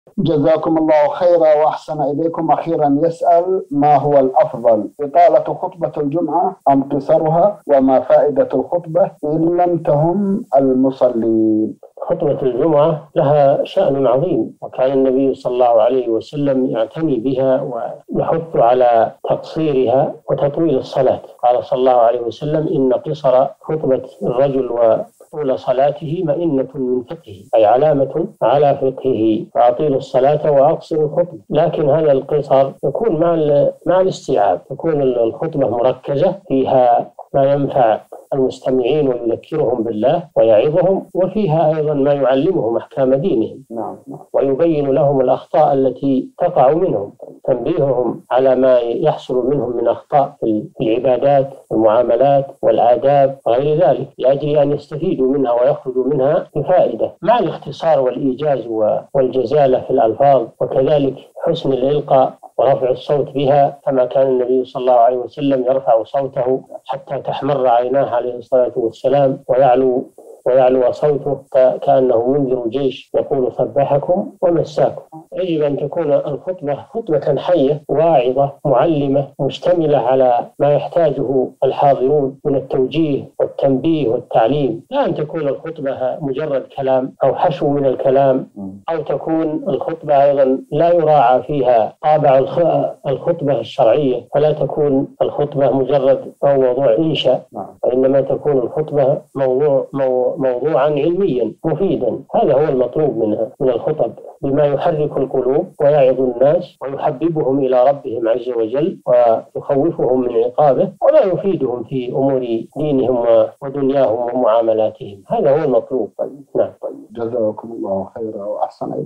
جزاكم الله خيرا وأحسن إليكم. أخيرا يسأل: ما هو الأفضل، إطالة خطبة الجمعة أم قصرها؟ وما فائدة الخطبة إن لم تهم المصلين؟ خطبة الجمعة لها شأن عظيم، وكان النبي صلى الله عليه وسلم يعتني بها ويحث على تقصيرها وتطويل الصلاة. قال صلى الله عليه وسلم: إن قصر خطبة الرجل وطول صلاته مئنة من فقهه، أي علامة على فقهه، فأطيل الصلاة وأقصر الخطبة. لكن هذا القصر يكون مع الاستيعاب، تكون الخطبة مركزة فيها ما ينفع المستمعين ويذكرهم بالله ويعظهم، وفيها أيضا ما يعلمهم أحكام دينهم ويبين لهم الأخطاء التي تقع منهم، تنبيههم على ما يحصل منهم من أخطاء في العبادات والمعاملات والآداب وغير ذلك، لأجل أن يستفيدوا منها ويخرجوا منها بفائدة، مع الاختصار والإيجاز والجزالة في الألفاظ، وكذلك حسن الإلقاء ورفع الصوت بها، كما كان النبي صلى الله عليه وسلم يرفع صوته حتى تحمر عيناه عليه الصلاة والسلام، ويعلو صوته كأنه منذر جيش يقول: سبحكم ومساكم. يجب أن تكون الخطبة خطبة حية واعظة معلمة مشتملة على ما يحتاجه الحاضرون من التوجيه والتنبيه والتعليم، لا أن تكون الخطبة مجرد كلام أو حشو من الكلام، أو تكون الخطبة أيضا لا يراعى فيها طابع الخطبة الشرعية، فلا تكون الخطبة مجرد أو موضوع إنشاء، وإنما تكون الخطبة موضوعا علميا مفيدا. هذا هو المطلوب من الخطب، بما يحرك القلوب ويعظ الناس ويحببهم إلى ربهم عز وجل ويخوفهم من عقابه، ولا يفيدهم في أمور دينهم ودنياهم ومعاملاتهم. هذا هو المطلوب. نعم. جزاكم الله خيرا وأحسن.